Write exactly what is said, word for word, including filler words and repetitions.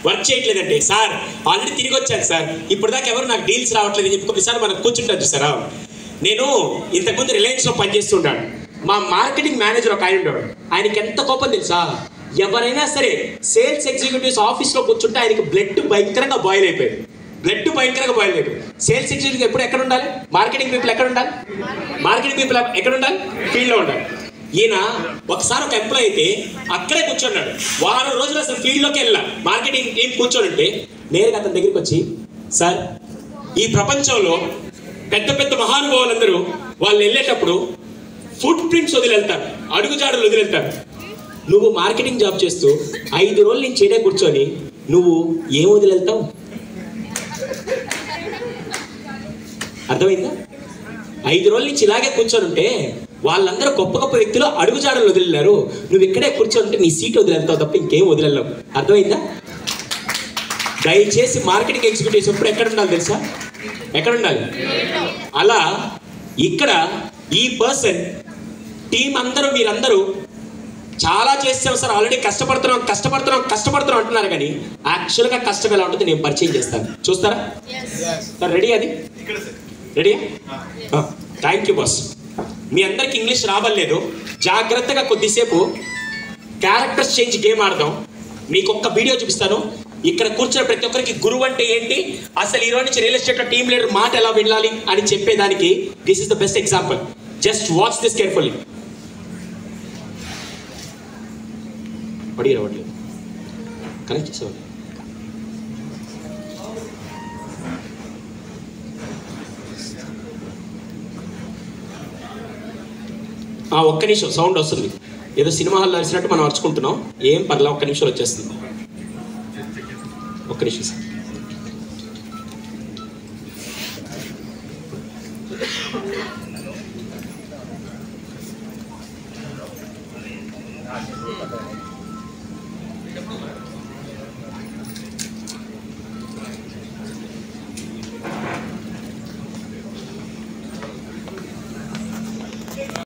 Work చేయట్లేదంటే, sir already తిరిగి వచ్చాను sir, ఇప్పుడు దాకా ఎవరు నాకు డీల్స్ రావట్లేదు అని చెప్పి ఒకసారి మనం కూర్చుంటాను చూసారా. నేను ఇంతకుముందు రిలయన్స్లో పనిచేస్తుంటాను. మా మార్కెటింగ్ మేనేజర్ ఒక ఆయన ఉంటాడు. ఆయనకి ఎంత కోపం తెలుసా, ఎవరైనా సరే సేల్స్ ఎగ్జిక్యూటివ్స్ ఆఫీస్లో కూర్చుంటే ఆయనకి బ్లడ్ భయంకరంగా బాయిల్ అయిపోయింది. బ్లడ్ భయంకరంగా బాయిల్ అయిపోయింది. సేల్స్ ఎగ్జిక్యూటివ్ ఎప్పుడు ఎక్కడ ఉండాలి? మార్కెటింగ్ పీపుల్ ఎక్కడ ఉండాలి? మార్కెటింగ్ పీపుల్ ఎక్కడ ఉండాలి? ఫీల్డ్లో ఉండాలి. ఈయన ఒకసారి ఒక ఎంప్లాయ్ అయితే అక్కడే కూర్చున్నాడు. వారం రోజులు అసలు ఫీల్డ్లోకి వెళ్ళా. మార్కెటింగ్ టీం కూర్చోనంటే నేరుగా అతని దగ్గరికి వచ్చి, సార్ ఈ ప్రపంచంలో పెద్ద పెద్ద మహానుభావులందరూ వాళ్ళు వెళ్ళేటప్పుడు ఫుట్ ప్రింట్స్ వదిలి వెళ్తారు, అడుగుజాడలు వదిలి వెళ్తారు. నువ్వు మార్కెటింగ్ జాబ్ చేస్తూ ఐదు రోజుల నుంచి చేడే కూర్చొని నువ్వు ఏం వదిలి వెళ్తావు? అర్థమైందా? ఐదు రోజుల నుంచి ఇలాగే కూర్చొని ఉంటే వాళ్ళందరూ గొప్ప గొప్ప వ్యక్తులు అడుగుజాడలు వదిలేరు, నువ్వు ఇక్కడే కూర్చొని ఉంటే నీ సీట్ వదిలేస్తావు తప్ప ఇంకేం వదిలేవు. అర్థమైందా? దయచేసి మార్కెటింగ్ ఎగ్జిక్యూటివ్స్ ఎప్పుడు ఎక్కడ ఉండాలి తెలుసా? ఎక్కడ ఉండాలి? అలా ఇక్కడ ఈ పర్సన్ టీం అందరూ మీరందరూ చాలా చేస్తాం సార్, ఆల్రెడీ కష్టపడుతున్నాం కష్టపడుతున్నాం కష్టపడుతున్నాం అంటున్నారు, కానీ యాక్చువల్గా కష్టం ఎలా ఉంటుంది నేను పరిచయం చేస్తాను. చూస్తారా సార్? రెడీ? అది రెడీ? Thank you boss. మీ అందరికి ఇంగ్లీష్ రావలేదు, జాగ్రత్తగా కొద్దిసేపు క్యారెక్టర్స్ చేంజ్ గేమ్ ఆడదాం. మీకు ఒక్క వీడియో చూపిస్తాను. ఇక్కడ కూర్చున్న ప్రతి ఒక్కరికి గురువు అంటే ఏంటి, అసలు ఈ రోజు నుంచి రియల్ ఎస్టేట్ టీమ్ లీడర్ మాట ఎలా వినాలి అని చెప్పేదానికి this is the best example. Just watch this carefully. పడి రావట్లేదు, కనెక్ట్ చేసేవాళ్ళు. ఒక్క నిమిషం సౌండ్ వస్తుంది. ఏదో సినిమా హాల్లో అరిచినట్టు మనం అరుచుకుంటున్నాం. ఏం పర్లే, ఒక్క నిమిషం వచ్చేస్తుంది. ఒక్క నిమిషం సార్.